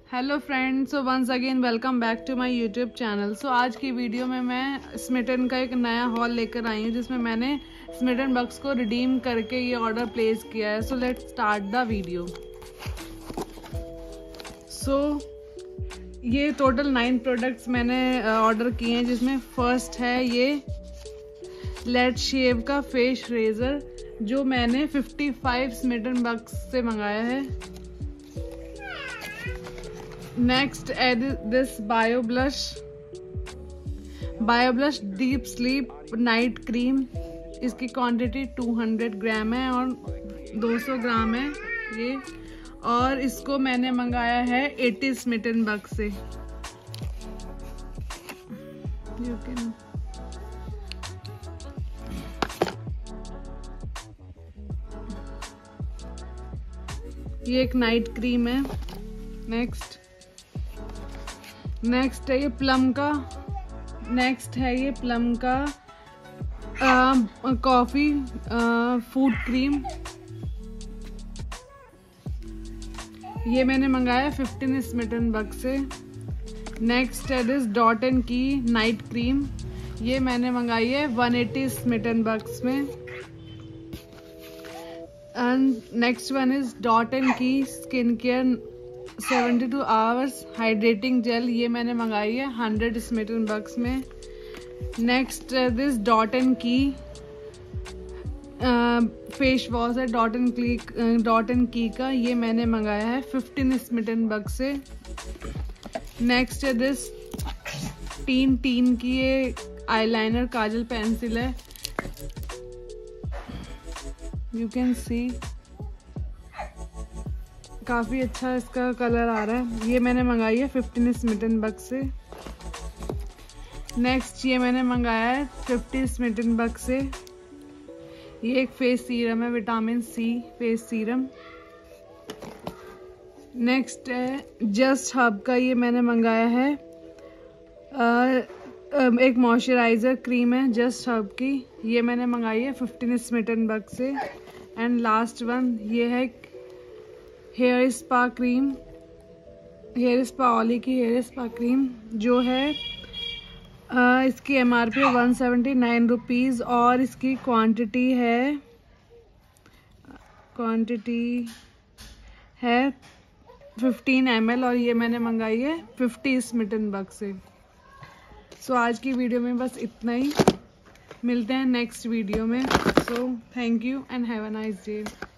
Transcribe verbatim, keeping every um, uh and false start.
Hello friends, so once again welcome back to my YouTube channel. So आज की video में मैं Smitten का एक नया हॉल लेकर आई हूँ जिसमें मैंने स्मिटन बक्स को रिडीम करके ये ऑर्डर प्लेस किया है। So let's start the video. So ये टोटल नाइन प्रोडक्ट्स मैंने ऑर्डर किए हैं, जिसमें फर्स्ट है ये लेट शेव का फेस रेजर जो मैंने पचपन स्मिटन बक्स से मंगाया है। Next add this bio blush bio blush deep sleep night cream. इसकी क्वांटिटी दो सौ ग्राम है और दो सौ ग्राम है ये, और इसको मैंने मंगाया है अस्सी स्मिटन बक्स से। यू कैन ये एक नाइट क्रीम है। नेक्स्ट नेक्स्ट है ये प्लम का नेक्स्ट है ये प्लम का कॉफी फूड क्रीम। ये मैंने मंगाया पंद्रह स्मिटन बक्स से। नेक्स्ट है this dot and key night cream. ये मैंने मंगाई है एक सौ अस्सी स्मिटन बक्स में। And next one is dot and key skin care बहत्तर आवर्स हाइड्रेटिंग जेल। ये मैंने मंगाई है सौ स्मिटन बक्स में। Next this dot and key face wash है dot and key dot and key का। ये मैंने मंगाया है पंद्रह स्मिटन बक्स से। नेक्स्ट है दिस टीन टीन की ये आईलाइनर काजल पेंसिल है। यू कैन सी काफ़ी अच्छा इसका कलर आ रहा है। ये मैंने मंगाई है पंद्रह स्मिटन बक्स से। नेक्स्ट ये मैंने मंगाया है पचास स्मिटन बक्स से। ये एक फेस सीरम है, vitamin C face serum. Next है जस्ट हब का। ये मैंने मंगाया है आ, एक मॉइस्चराइज़र क्रीम है जस्ट हब की। ये मैंने मंगाई है पंद्रह स्मिटन बक्स से। एंड लास्ट वन ये है hair spa cream, hair spa ऑली की हेयर स्पा क्रीम जो है आ, इसकी एमआरपी है वन सेवेंटी नाइन रुपीज़ और इसकी क्वांटिटी है क्वांटिटी है फिफ्टीन एम एल और ये मैंने मंगाई है पचास स्मिटन बक्स से। सो so, आज की वीडियो में बस इतना ही। मिलते हैं नेक्स्ट वीडियो में। So thank you and have a nice day.